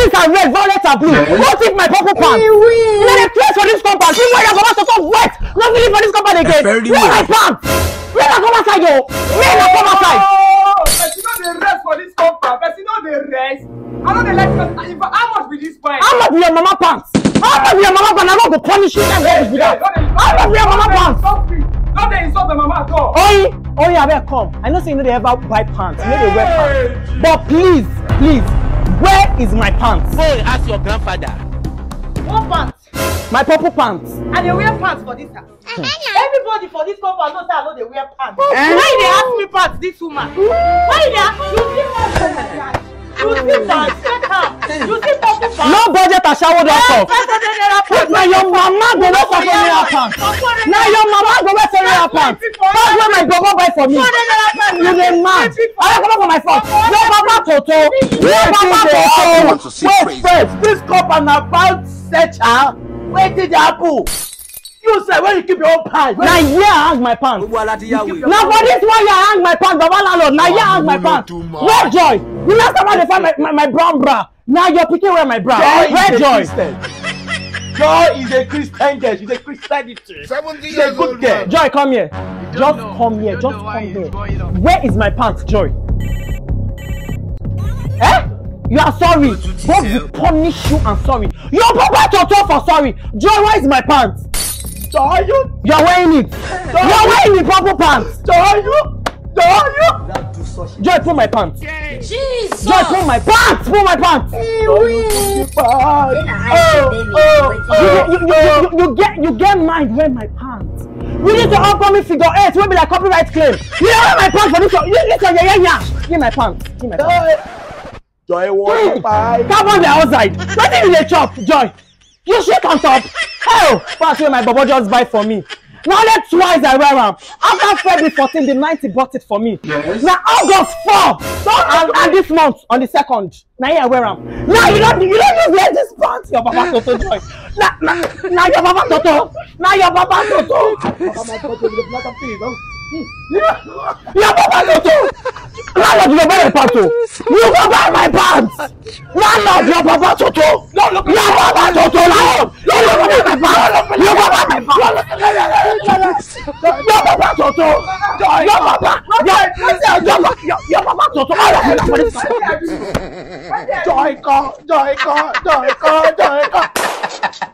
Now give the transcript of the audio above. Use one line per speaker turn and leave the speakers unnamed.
These are red, violet, and blue. Go take my purple pants. You know the place for this compound. See where you're going to come wet. Not really for this compound again. Where my pants? Where I come outside, yo? Where I come outside?
But you know the rest for this compound. But you know the rest. I know the like. How much will this buy?
How much will your mama pants? How much will your mama pants? I'm not going to punish you. How much will your mama pants?
Not they insult the mama at all.
Oh yeah, better come. I know say you know they ever buy pants. You know they wear pants. But please, where is my pants?
Go ask your grandfather.
What pants?
My purple pants.
And they wear pants for this house. Everybody for this compound knows I know they wear pants. Why they ask me pants, this woman? Why they ask you? You see pants? You see purple pants?
No budget a shower doctor. Now your mama go wear for pants. Now your mama go wear for pants. That's what my brother buy for me. You dey mad? I come up for my fault. Your papa Toto. Your papa Toto.
Wait first, this compound about searcher. Where did you happen? You say where you keep your own pants.
Now here I hang my pants. Now for this one you hang my pants, Baba landlord. Now here I hang my pants. Where Joy? You last time I find my brown bra. Now you're picking wear my bra. Where Joy?
Joy is a Christian girl. She's a Christianity.
70
She's a good girl.
Joy, come here. Just come here. Just come here. Where is my pants, Joy? Eh? You are sorry. God will punish you and sorry. Your papa Toto for sorry. Joy, where is my pants?
Joy, you
are wearing it. You are wearing the purple pants. Joy, pull my pants.
Jesus.
Joy, pull my pants. Pull my pants. You get mind wear my pants. We need to upcoming figure 8. Will be like copyright claim. You wear my pants for this one. Listen, yeah. Give my pants. Give my pants.
Joy, what?
Come on the outside. Nothing in the chop, Joy. You shit on top. Hell, that's where my baba just buy for me. Now that's twice I wear them. After February 14, the 9th he bought it for me. Yes. Now August 4, and this month on the 2nd. Now here I wear them. Now you don't just wear this pants. Your Baba Toto Joy. Now your Baba Toto. Now your Baba Toto. Your Baba Toto. Landlord, you buy my pants. You go buy my pants. Landlord, your Baba Toto. Your Baba Toto. You go buy my pants. You go buy my pants. Your Baba Toto. Your Baba Toto. Joy, go.